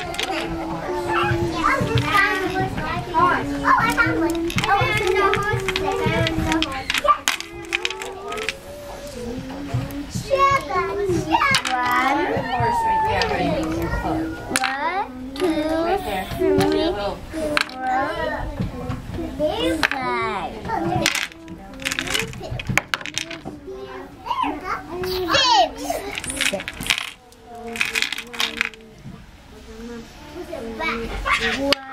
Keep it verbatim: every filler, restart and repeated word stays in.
Oh, I found one. Oh, it's in the horse. Seven. One, two, three, four, five, six. Six. One.